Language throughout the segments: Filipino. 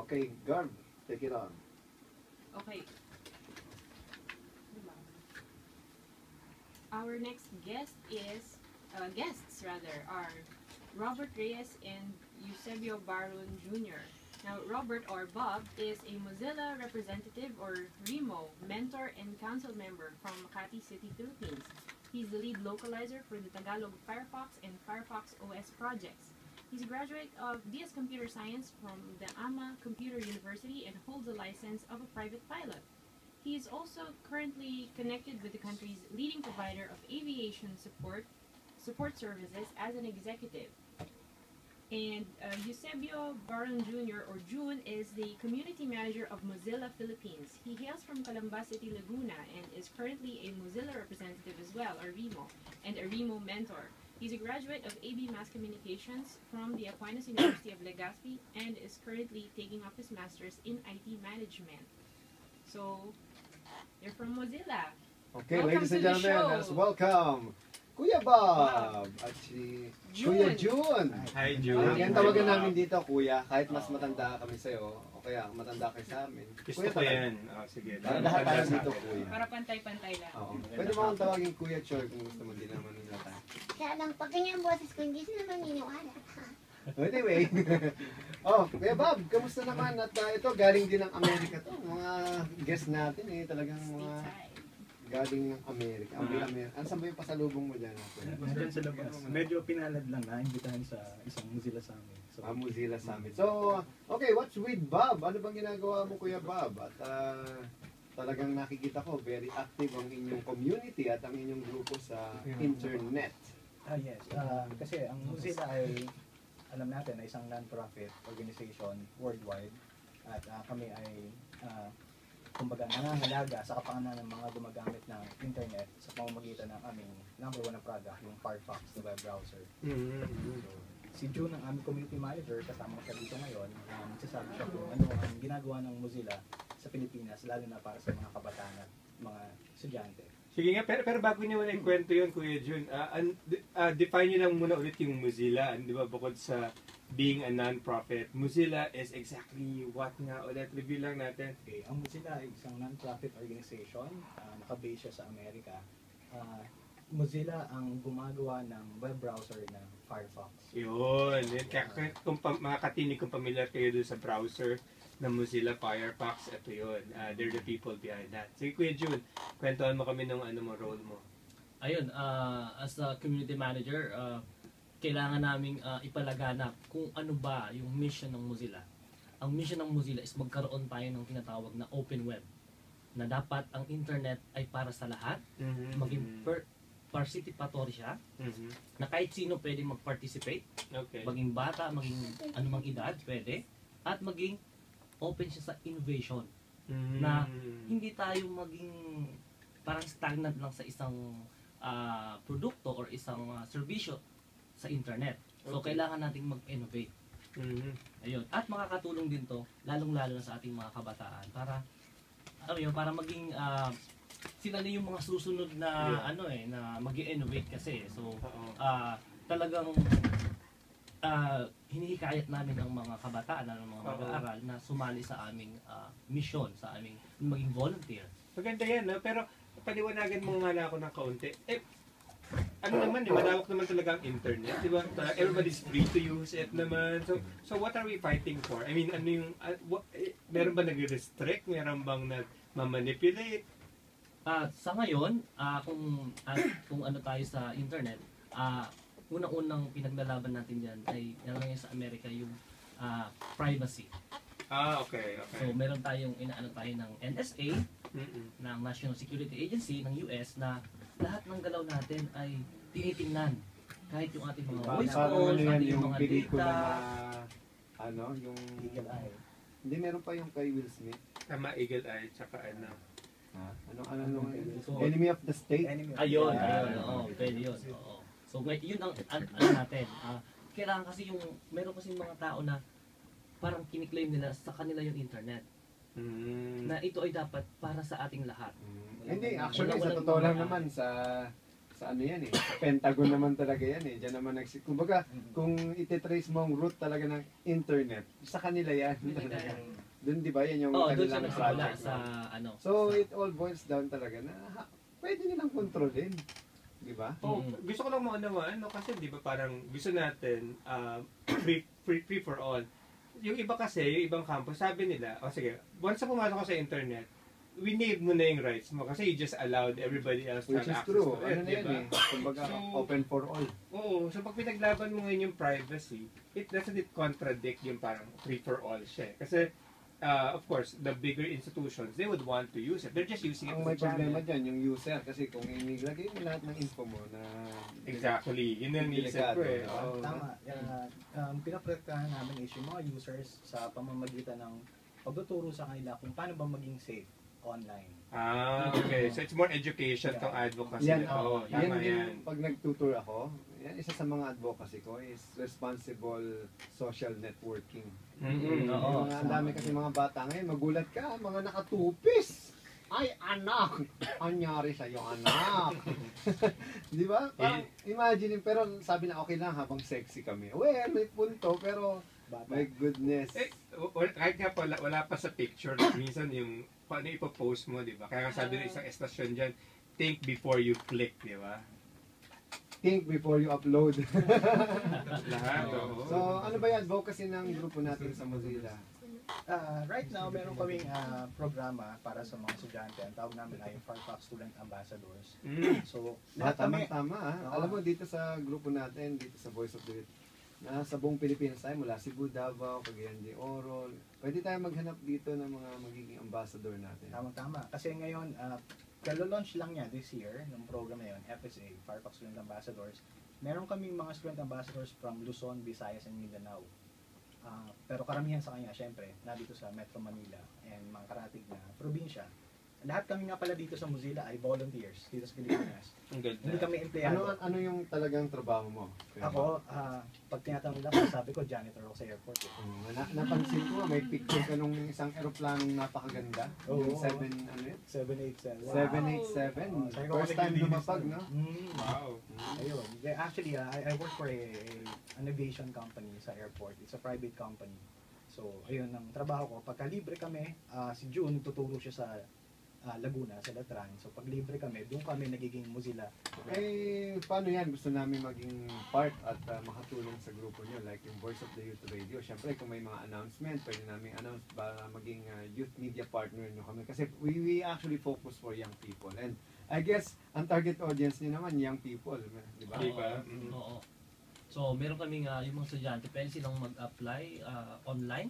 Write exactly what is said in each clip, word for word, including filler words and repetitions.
Okay, Garb, take it on. Okay. Our next guest is, uh, guests rather, are Robert Reyes and Eusebio Barron Junior Now, Robert, or Bob, is a Mozilla representative, or REMO, mentor and council member from Makati City, Philippines. He's the lead localizer for the Tagalog Firefox and Firefox O S projects. He's a graduate of D S Computer Science from the A M A Computer University and holds a license of a private pilot. He is also currently connected with the country's leading provider of aviation support support services as an executive. And uh, Eusebio Baron Junior, or June, is the community manager of Mozilla Philippines. He hails from Calamba City, Laguna, and is currently a Mozilla representative as well, or REMO, and a REMO mentor. He's a graduate of A B Mass Communications from the Aquinas University of Legazpi and is currently taking up his master's in I T management. So, you're from Mozilla. Okay, Welcome ladies and to the gentlemen, show. let's welcome Kuya Bob at si June. Kuya June. Hi, June. Ang tawagan namin dito, Kuya, kahit mas matanda kami sa'yo, o kaya matanda kayo sa amin. Gusto Kuya ko talaga. yan. Oh, sige. Para lahat tayo dito, Kuya. Para pantay-pantay lang. Oo. Pwede mo akong tawagin Kuya Chor kung gusto mo, din naman nila tayo. Kaya lang, pag ganyan boses ko, hindi sila maniniwala. Anyway. Oh, Kuya Bob, kamusta naman? At uh, ito, galing din ng Amerika to. Mga guest natin eh, talagang mga Stateside. galing ng Amerika. Ang uh Amerika. Ano saan ba yung pasalubong mo dyan? Kuya? Nandyan sa labas. Medyo pinalad lang na, imbitahan sa isang Mozilla Summit. So, Ah, Mozilla Summit. So, okay, what's with Bob? Ano bang ginagawa mo, Kuya Bob? At uh, talagang nakikita ko, very active ang inyong community at ang inyong grupo sa internet. ah yes, ah, kasi ang Mozilla ay, alam natin, ay isang non-profit organization worldwide. At ah, kami ay, ah, kumbaga, nangangalaga sa kapakanan ng mga gumagamit ng internet sa pamamagitan ng aming number one na product, yung Firefox, the web browser. Mm-hmm. So, si June, ang aming community manager, kasama ko siya dito ngayon, um, magsasabi siya kung ano ang ginagawa ng Mozilla sa Pilipinas, lalo na para sa mga kabataan at mga estudyante. Sige nga, pero, pero bago niyo wala ikwento yun, Kuya Jun, uh, uh, define niyo lang muna ulit yung Mozilla. Di ba, bukod sa being a non-profit, Mozilla is exactly what nga ulit? Review lang natin. Okay, ang Mozilla ay isang non-profit organization, uh, nakabase siya sa Amerika. Uh, Mozilla ang gumagawa ng web browser na Firefox. Yun. yun. Kaya, kaya kung pa, mga katinig kung familiar kayo doon sa browser ng Mozilla Firefox, ito yun. Uh, they're the people behind that. Sige, Kuya Jun, kwentuhan mo kami ng ano mo, role mo. Ayun, uh, as a community manager, uh, kailangan naming uh, ipalaganap kung ano ba yung mission ng Mozilla. Ang mission ng Mozilla is magkaroon tayo ng tinatawag na open web, na dapat ang internet ay para sa lahat, Mm-hmm. maging per participatory siya, Mm-hmm. na kahit sino pwede mag-participate, Okay. maging bata, maging anumang edad, pwede, at maging open siya sa innovation. Mm-hmm. na hindi tayo maging parang stagnant lang sa isang uh, produkto or isang uh, serbisyo sa internet. So, Okay. kailangan nating mag-innovate. Mm-hmm. Ayun. At makakatulong din to, lalong-lalo na sa ating mga kabataan para, ano yun, para maging, uh, sila na yung mga susunod na, Yeah. ano eh, na mag-innovate kasi. So, Oo. uh, talagang, uh, hinihikayat namin ang mga kabataan, ang mga Oo. mag-aaral na sumali sa aming uh, mission, sa aming maging volunteer. Maganda yan, no? Pero paliwanagan mo nga lang ako ng kaunti. Eh, ano naman, eh, malawak naman talaga ang internet, di ba? Uh, everybody's free to use it naman. So, so what are we fighting for? I mean, ano yung, uh, what, eh, meron ba nag-restrict? Meron bang nag-manipulate? At sa ngayon, ah, kung ah, kung ano tayo sa internet, ah, unang-unang pinaglalaban natin diyan ay yan sa Amerika yung ah, privacy. Ah, okay, okay. So meron tayong inaano tayo ng N S A, Mm-mm. ng National Security Agency ng U S na lahat ng galaw natin ay tinitingnan. Kahit yung ating mga voice Parang calls, ano yan, ating yung mga pelikula data. na, ano, yung, Eagle Eye. hindi, meron pa yung kay Will Smith. Tama, Eagle Eye, tsaka ano. Ha? Ano, ano, ano, So, Enemy of the State? Enemy of Ayun, the- ayun, Ah, oo, okay. pwede yun. Oo. So, ngay- yun ang an- ano natin. Ah, kailangan kasi yung, meron kasi mga tao na parang kiniklaim nila sa kanila yung internet. Mm. Na ito ay dapat para sa ating lahat. Mm. Hindi, actually, Walang- sa walang totoo lang mga- naman, sa sa ano yan eh. Sa Pentagon naman talaga yan eh. Diyan naman nagsi... Kumbaga, kung ititrace mo ang root talaga ng internet, sa kanila yan. Doon di ba yan yung Oo, doon siya kanilang nagsimula project. sa no? ano. So, it all boils down talaga na ha, pwede nilang kontrolin. Di ba? Oh, Mm. gusto ko lang maunawaan, no? Kasi di ba parang gusto natin uh, free, free, free for all. Yung iba kasi, yung ibang campus, sabi nila, o oh, sige, once na pumasok ka sa internet, we need mo na yung rights mo kasi you just allowed everybody else to Which have is access true. to Ano it, na di yan ba? eh. Kumbaga, So- open for all. Oo, so pag pinaglaban mo ngayon yung privacy, it doesn't it contradict yung parang free for all siya. eh. Kasi, uh, of course, the bigger institutions, they would want to use it. They're just using it Ang as may a channel. problema dyan, yung user. Kasi kung inilagay mo lahat ng info mo na... Exactly. Yun ang isip Delikado, ko eh. no? Oo. Tama. Uh, um, pinaprotektahan namin is yung mga users sa pamamagitan ng pagtuturo sa kanila kung paano ba maging safe online. Ah, okay. So it's more education tong advocacy. Yan, Oo, oh, yan tama din, yan. pag nagtutur ako, yan isa sa mga advocacy ko is responsible social networking. Mm-mm. Oo. Yung mga, ang dami kasi mga bata ngayon, magulat ka, mga nakatupis. Ay, anak! Anyari sa'yo, anak! Di ba? Parang, imagine, pero sabi na okay lang habang sexy kami. Well, may punto, pero Bata. my goodness. Eh, w- w- kahit nga wala, wala pa sa picture, minsan yung paano ipopost mo, di ba? Kaya nga sabi ng isang estasyon dyan, think before you click, di ba? Think before you upload. Lahat, oo. So, ano ba yung advocacy ng grupo natin sa Mozilla? Uh, right now, meron kaming uh, programa para sa mga estudyante. Ang tawag namin ay Firefox Student Ambassadors. Mm. So, Ah, lahat kami, tama-tama. ah. Oo. Alam mo, dito sa grupo natin, dito sa Voice of the Youth, na sa buong Pilipinas tayo, mula Cebu, Davao, Cagayan de Oro, pwede tayo maghanap dito ng mga magiging ambassador natin. tama-tama. Kasi ngayon, uh, kalo-launch lang niya this year, ng program na yun, F S A, Firefox Student Ambassadors. Meron kaming mga student ambassadors from Luzon, Visayas, and Mindanao. Ah, pero karamihan sa kanya, syempre, nandito sa Metro Manila and mga karatig na probinsya. Lahat kami nga pala dito sa Mozilla ay volunteers dito sa Pilipinas. Ang ganda. Hindi kami Ano empleyado. ano yung talagang trabaho mo? Kuya Ako, ah, pag tinatanong nila ako, sabi ko, janitor ako sa airport. Eh. Bob? Oh, na, napansin ko, may picture ka nung isang eroplanong napakaganda. Oo. Yung seven, ano yun? seven eighty-seven. seven eighty-seven. Oh, sabi ko, First kasi time nilinis lumapag, na. no? Mm. Wow. Ayun. Yeah, actually, ah, I, I work for a, a, an aviation company sa airport. It's a private company. So, ayun ang trabaho ko. Pagka libre kami, ah, si June, tuturo siya sa ah, Laguna, sa Latran. So, pag libre kami, doon kami nagiging Mozilla. Eh, paano yan? Gusto namin maging part at uh, makatulong sa grupo nyo, like yung Voice of the Youth Radio. Siyempre, kung may mga announcement, pwede namin announce para maging uh, youth media partner nyo kami. Kasi we, we actually focus for young people. And I guess, ang target audience nyo naman, young people. Di ba? Di ba? Oo. Mm. Oo. So, meron kaming uh, yung mga estudyante, pwede silang mag-apply ah, online.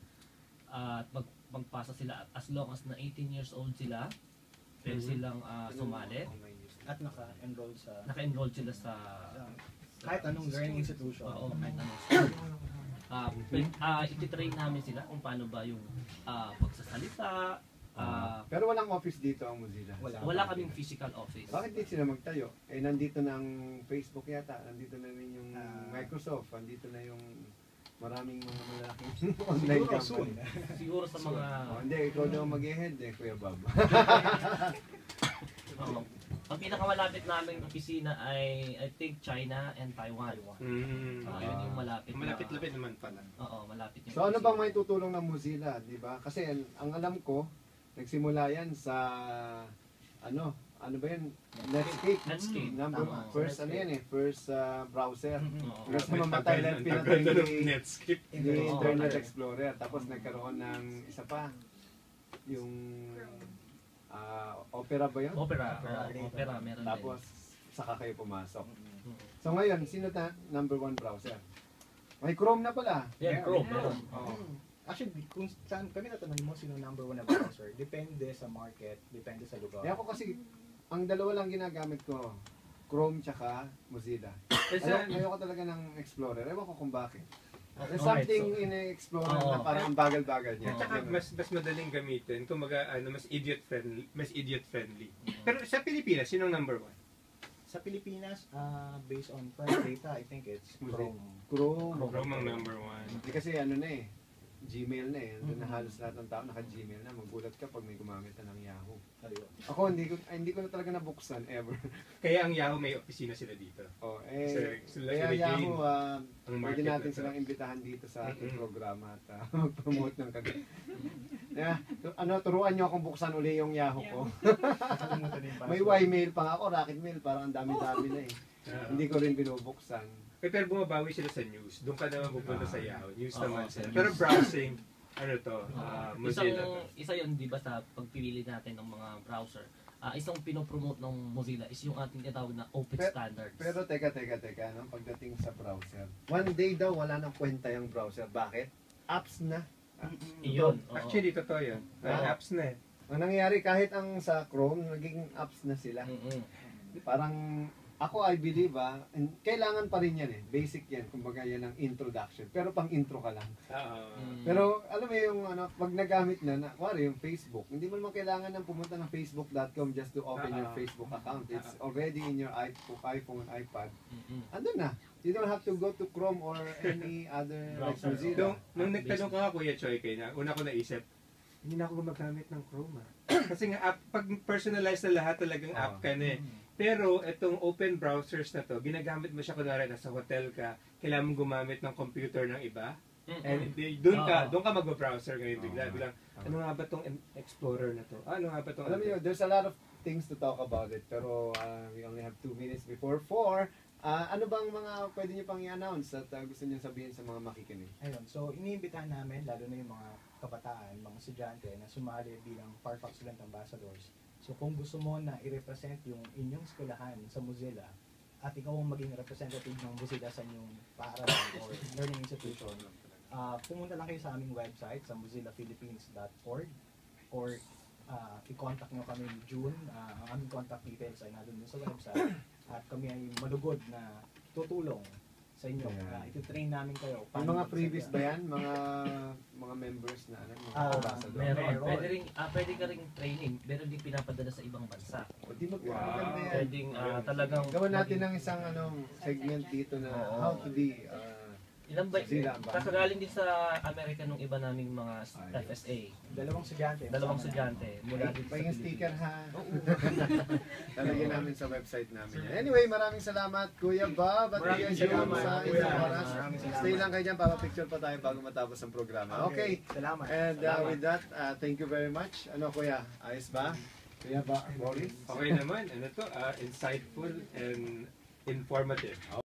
At mag magpasa sila as long as na eighteen years old sila. Pwede Mhm. silang ah, sumali. At naka-enroll sa Naka-enroll sila sa sa kahit anong learning institution. Oo, kahit anong school. Ah, pwede- ah, ititrain namin sila kung paano ba yung ah, pagsasalita. ah, Pero walang office dito ang Mozilla. Wala. wala kaming physical office. Bakit di sila magtayo? Eh, nandito na ang Facebook yata, nandito na rin yung Ah. Microsoft, nandito na yung maraming mga malalaking online Siguro soon. company. Siguro sa mga Oh, hindi, ikaw daw mag-head eh, Kuya Bob. Oo. Ang pinakamalapit naming opisina ay I think China and Taiwan. Mm. Ah, yun yung malapit. na- Malapit-lapit naman pala. Oo, malapit yung So ano opisina. bang may tutulong ng Mozilla, di ba? Kasi ang, ang alam ko, nagsimula yan sa ano, ano ba yan? Netscape. Netscape, Number tama. first ano yan eh, first uh, browser. Oo. Hanggang sa May mamatay tagal lang ng pinatay tagal ng ni, Netscape. ni Oo. Internet Explorer. Tapos nagkaroon ng isa pa, yung ah, Opera ba yun? Opera, Opera, oo, opera, meron Tapos saka kayo pumasok. din. Oo. So ngayon, sino ta number one browser? May Chrome na pala. Yeah, Chrome, meron. Oo. Actually, kung saan kami tatanungin mo sino number one na browser, depende sa market, depende sa lugar. Eh ako kasi, ang dalawa lang ginagamit ko, Chrome tsaka Mozilla. Kasi, Ayaw, ayoko talaga ng Explorer. Ewan ko kung bakit. There's Okay, something so- in Explorer Oo. na parang ang bagal-bagal niya. at saka mas mas madaling gamitin, kumaga ano, mas idiot friendly, mas idiot friendly. Pero sa Pilipinas, sino ang number one? Sa Pilipinas, ah, based on price data, I think it's Mozilla. Chrome. Chrome. Chrome ang number one. Hindi kasi ano na eh. Gmail na eh. Doon na Mhm. halos lahat ng tao naka-Gmail na. Magulat ka pag may gumamit na ng Yahoo. Ayun. Ako, hindi ko, ay, hindi ko na talaga nabuksan ever. Kaya ang Yahoo may opisina sila dito. Oh, eh, Sir, sila- kaya sila Jane, Yahoo, ah, ang pwede market natin na to. silang imbitahan dito sa ating Mm-mm. programa at ah, mag-promote ng kami. Yeah, tu- ano, turuan nyo akong buksan uli yung Yahoo ko. Nakalimutan din yung May password. Y-mail pa nga ako, Rocket Mail, parang ang dami-dami na eh. Ah. Hindi ko rin binubuksan. Eh, pero bumabawi sila sa news. Doon ka naman pupunta sa Yahoo. News Oo, naman sa sila. news. Pero browsing, ano to, ah, Isang, Mozilla to. isa yun, di ba, sa pagpili natin ng mga browser. Ah, isang pinopromote ng Mozilla is yung ating tinatawag na open Pe- standards. Pero teka, teka, teka, no? Pagdating sa browser. One day daw, wala nang kwenta yung browser. Bakit? Apps na. Iyon. oo. Actually, totoo yun. May Oo. apps na eh. Ang nangyayari, kahit ang sa Chrome, naging apps na sila. Mm-mm. Parang, ako I believe ah, and kailangan pa rin yan eh. Basic yan, kumbaga yan ang introduction. Pero pang intro ka lang. Oo. Mm. Pero alam mo yung ano, pag nagamit na, na wari yung Facebook, hindi mo naman kailangan ng pumunta ng facebook dot com just to open your Ah, ah. Facebook account. It's already in your iPhone, iPhone, iPad. Mm-mm. Andun na. You don't have to go to Chrome or any other like Browser. Mozilla. Nung, nung nagtanong ka nga, Kuya Choi, kay na, una ko naisip, hindi na ako gumagamit ng Chrome ah. Kasi nga, app, pag personalized na lahat talagang Oo. app ka na eh. Pero itong open browsers na to, ginagamit mo siya kunwari nasa hotel ka, kailangan mo gumamit ng computer ng iba. Mm-mm. And di- doon ka, Oo. doon ka magbo-browser ngayon bigla, Oo. biglang, ano nga ba tong em- Explorer na to? Ah, ano nga ba tong Alam niyo, there's a lot of things to talk about it. Pero uh, we only have two minutes before four. Ah, ano bang mga pwede niyo pang i-announce at ah, gusto niyo sabihin sa mga makikinig? Ayun, so iniimbitahan namin, lalo na yung mga kabataan, mga estudyante na sumali bilang Firefox Student Ambassadors. So kung gusto mo na i-represent yung inyong eskwelahan sa Mozilla at ikaw ang maging representative ng Mozilla sa inyong paaralan or learning institution, ah pumunta lang kayo sa aming website sa mozilla philippines dot org or ah i-contact nyo kami ni June. Ah, ang aming contact details ay nandun din sa website at kami ay malugod na tutulong sa inyo. Yeah. Uh, ito-train namin kayo. Yung mga previous ba yan? Mga mga members na ano, mga Ah, ambassador? Meron. Meron. Pwede rin, ah, pwede ka ring training, pero di pinapadala sa ibang bansa. O, di mag- Wow. maganda yan. Pwedeng ah, talagang... Gawan natin ng isang anong segment dito na Oo. how to be uh, Ilan ba? Sila ang banda. Kakagaling din sa Amerika nung iba naming mga Ay. F S A. Dalawang estudyante. Dalawang Kasama estudyante mula Ay, dito pa sa yung sticker Pilipinas. ha. Talagyan namin sa website namin. yan. Anyway, maraming salamat Kuya Bob at Maraming Kuya Jun salamat, sa Kuya. isang oras. Maraming salamat. Stay lang kayo dyan, papapicture pa tayo bago matapos ang programa. Okay. Salamat. And uh, Salamat. with that, uh, thank you very much. Ano Kuya, ayos ba? Kuya ba, Boris? Okay naman, ano to, ah, insightful and informative.